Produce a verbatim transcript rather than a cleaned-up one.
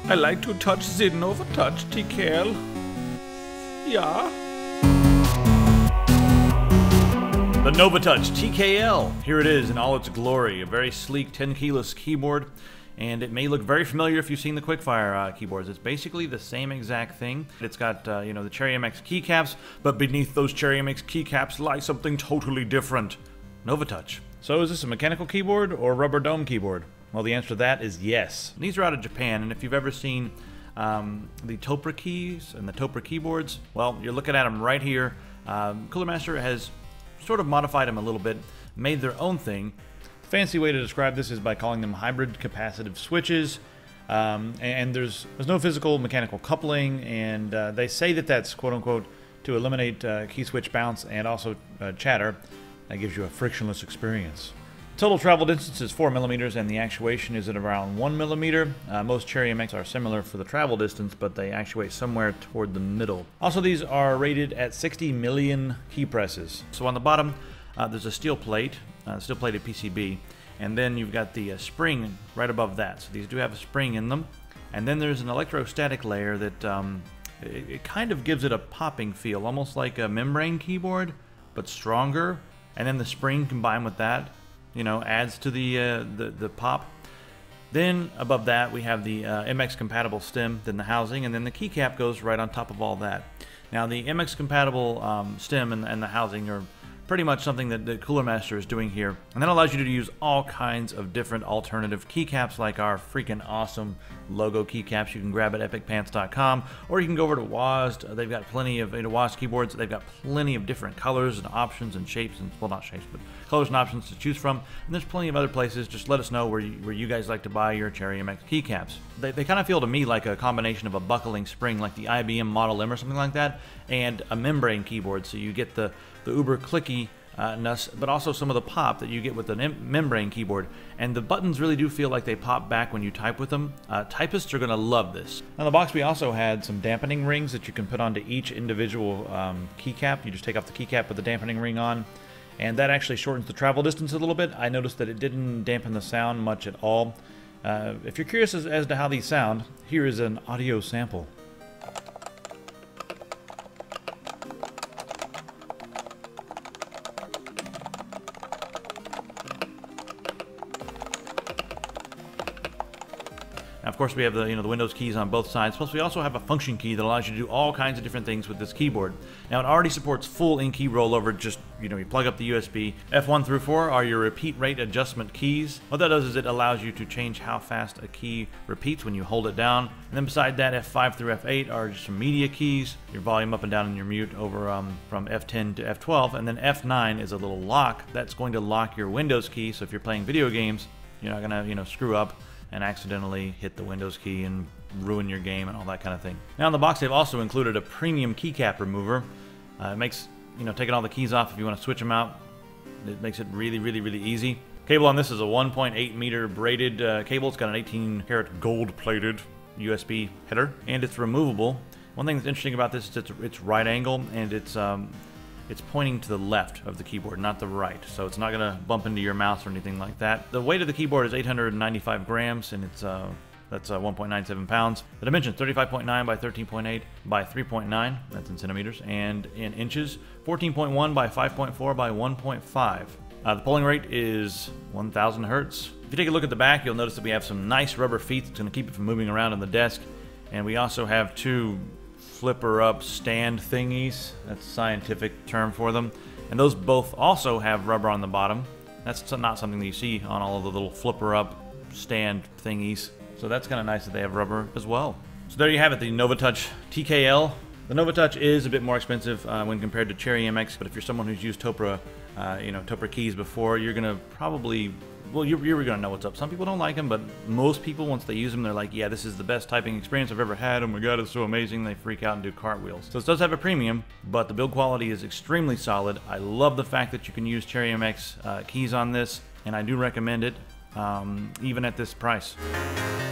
I like to touch the Novatouch, T K L. Yeah. The Novatouch T K L. Here it is in all its glory. A very sleek ten keyless keyboard. And it may look very familiar if you've seen the Quickfire uh, keyboards. It's basically the same exact thing. It's got, uh, you know, the Cherry M X keycaps, but beneath those Cherry M X keycaps lies something totally different. Novatouch. So is this a mechanical keyboard or rubber dome keyboard? Well, the answer to that is yes. And these are out of Japan, and if you've ever seen um, the Topra keys and the Topra keyboards, well, you're looking at them right here. Um, Cooler Master has sort of modified them a little bit, made their own thing. Fancy way to describe this is by calling them hybrid capacitive switches, um, and there's there's no physical mechanical coupling, and uh, they say that that's quote-unquote to eliminate uh, key switch bounce and also uh, chatter. That gives you a frictionless experience. Total travel distance is four millimeters, and the actuation is at around one millimeter. Uh, most Cherry M X are similar for the travel distance, but they actuate somewhere toward the middle. Also, these are rated at sixty million key presses. So on the bottom, uh, there's a steel plate. Uh, steel plated P C B, and then you've got the uh, spring right above that. So these do have a spring in them, and then there's an electrostatic layer that um, it, it kind of gives it a popping feel, almost like a membrane keyboard, but stronger. And then the spring combined with that, you know, adds to the uh, the, the pop. Then above that we have the uh, M X compatible stem, then the housing, and then the keycap goes right on top of all that. Now the M X compatible um, stem and, and the housing are pretty much something that the Cooler Master is doing here, and that allows you to use all kinds of different alternative keycaps, like our freaking awesome logo keycaps you can grab at epic pants dot com, or you can go over to W A S D. They've got plenty of, you know, W A S D keyboards. They've got plenty of different colors and options and shapes, and well, not shapes, but colors and options to choose from. And there's plenty of other places. Just let us know where you, where you guys like to buy your Cherry M X keycaps. They, they kind of feel to me like a combination of a buckling spring, like the I B M Model M or something like that, and a membrane keyboard, so you get the the uber clicky Uh, ness, but also some of the pop that you get with an membrane keyboard. And the buttons really do feel like they pop back when you type with them. Uh, typists are going to love this. On the box we also had some dampening rings that you can put onto each individual um, keycap. You just take off the keycap with the dampening ring on, and that actually shortens the travel distance a little bit. I noticed that it didn't dampen the sound much at all. Uh, if you're curious as, as to how these sound, here is an audio sample. Of course, we have the you know the Windows keys on both sides. Plus, we also have a function key that allows you to do all kinds of different things with this keyboard. Now, it already supports full in-key rollover. Just you know, you plug up the U S B. F one through four are your repeat rate adjustment keys. What that does is it allows you to change how fast a key repeats when you hold it down. And then beside that, F five through F eight are just some media keys, your volume up and down and your mute over um, from F ten to F twelve. And then F nine is a little lock that's going to lock your Windows key. So if you're playing video games, you're not gonna you know screw up and accidentally hit the Windows key and ruin your game and all that kind of thing. Now in the box they've also included a premium keycap remover. Uh, it makes, you know, taking all the keys off if you want to switch them out, it makes it really, really, really easy. Cable on this is a one point eight meter braided uh, cable. It's got an eighteen karat gold plated U S B header, and it's removable. One thing that's interesting about this is it's, it's right angle, and it's um, it's pointing to the left of the keyboard, not the right. So it's not gonna bump into your mouse or anything like that. The weight of the keyboard is eight hundred ninety-five grams, and it's uh, that's uh, one point nine seven pounds. The dimensions, thirty-five point nine by thirteen point eight by three point nine, that's in centimeters, and in inches, fourteen point one by five point four by one point five. Uh, the polling rate is one thousand hertz. If you take a look at the back, you'll notice that we have some nice rubber feet that's gonna keep it from moving around on the desk. And we also have two flipper up stand thingies. That's a scientific term for them. And those both also have rubber on the bottom. That's not something that you see on all of the little flipper up stand thingies. So that's kind of nice that they have rubber as well. So there you have it, the Novatouch T K L. The Novatouch is a bit more expensive uh, when compared to Cherry M X, but if you're someone who's used Topra, uh, you know, Topra keys before, you're gonna probably, well, you're, you're gonna know what's up. Some people don't like them, but most people, once they use them, they're like, yeah, this is the best typing experience I've ever had. Oh my god, it's so amazing. They freak out and do cartwheels. So it does have a premium, but the build quality is extremely solid. I love the fact that you can use Cherry M X uh, keys on this, and I do recommend it, um, even at this price.